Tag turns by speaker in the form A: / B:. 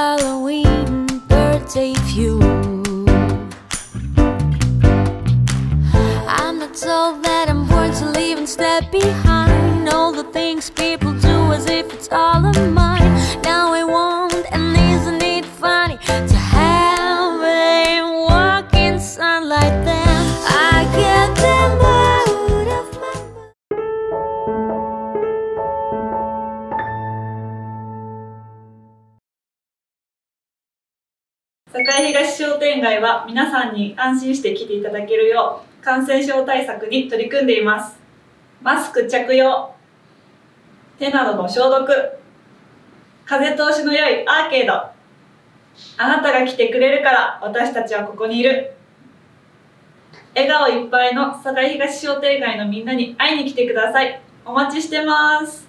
A: Halloween birthday view. I'm not told that I'm born to leave and step behind all the things people do as if it's all of mine. Now I want, and isn't it funny to have a walk in sunlight? Then I get them out of my mind.
B: 栄東商店街は皆さんに安心して来ていただけるよう感染症対策に取り組んでいます。マスク着用、手などの消毒、風通しの良いアーケード。あなたが来てくれるから私たちはここにいる。笑顔いっぱいの栄東商店街のみんなに会いに来てください。お待ちしてます。